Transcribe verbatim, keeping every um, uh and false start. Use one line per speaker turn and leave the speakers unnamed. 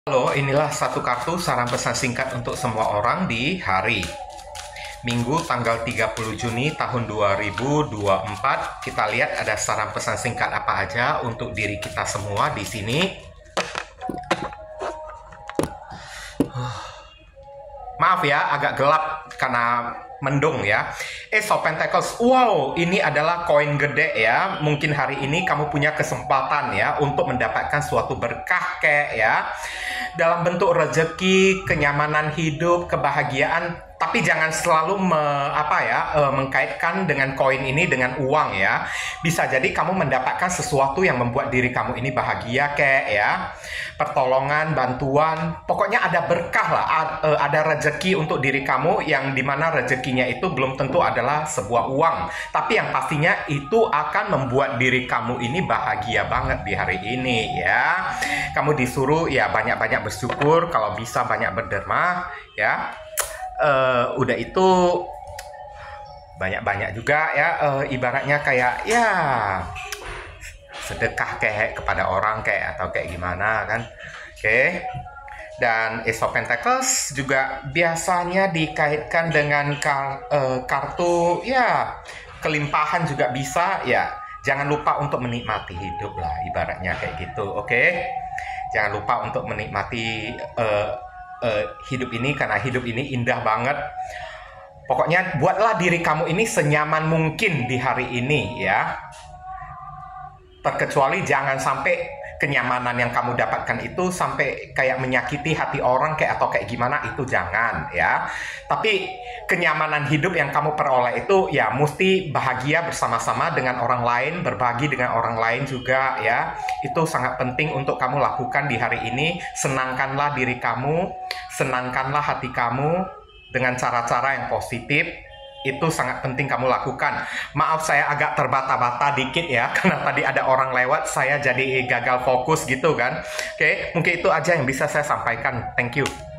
Halo, inilah satu kartu saran pesan singkat untuk semua orang di hari Minggu tanggal tiga puluh Juni tahun dua ribu dua puluh empat. Kita lihat ada saran pesan singkat apa aja untuk diri kita semua di sini. Maaf ya, agak gelap karena mendung ya. Ace of Pentacles, wow, ini adalah koin gede ya. Mungkin hari ini kamu punya kesempatan ya untuk mendapatkan suatu berkah kayak ya, dalam bentuk rezeki, kenyamanan hidup, kebahagiaan. Tapi jangan selalu me, apa ya, e, mengkaitkan dengan koin ini dengan uang ya. Bisa jadi kamu mendapatkan sesuatu yang membuat diri kamu ini bahagia kayak ya. Pertolongan, bantuan, pokoknya ada berkah lah, ada rezeki untuk diri kamu yang dimana rezekinya itu belum tentu adalah sebuah uang, tapi yang pastinya itu akan membuat diri kamu ini bahagia banget di hari ini ya. Kamu disuruh ya banyak-banyak bersyukur, kalau bisa banyak berderma ya. Uh, udah itu banyak-banyak juga ya, uh, ibaratnya kayak ya sedekah kayak kepada orang kayak atau kayak gimana kan. Oke okay. Dan Ace of Pentacles juga biasanya dikaitkan dengan kar uh, kartu ya kelimpahan juga bisa ya. Jangan lupa untuk menikmati hidup lah, ibaratnya kayak gitu. Oke okay? Jangan lupa untuk menikmati uh, uh, hidup ini, karena hidup ini indah banget. Pokoknya buatlah diri kamu ini senyaman mungkin di hari ini ya. Terkecuali jangan sampai kenyamanan yang kamu dapatkan itu sampai kayak menyakiti hati orang kayak atau kayak gimana, itu jangan ya. Tapi kenyamanan hidup yang kamu peroleh itu ya mesti bahagia bersama-sama dengan orang lain, berbagi dengan orang lain juga ya. Itu sangat penting untuk kamu lakukan di hari ini. Senangkanlah diri kamu, senangkanlah hati kamu dengan cara-cara yang positif. Itu sangat penting kamu lakukan. Maaf saya agak terbata-bata dikit ya, karena tadi ada orang lewat, saya jadi gagal fokus gitu kan. Oke, mungkin itu aja yang bisa saya sampaikan. Thank you.